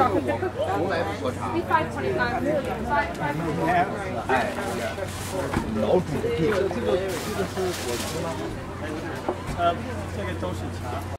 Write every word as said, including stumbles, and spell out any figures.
个我从来不喝茶。哎，老主这个这个这个是果汁吗？ 呃，这个都是茶。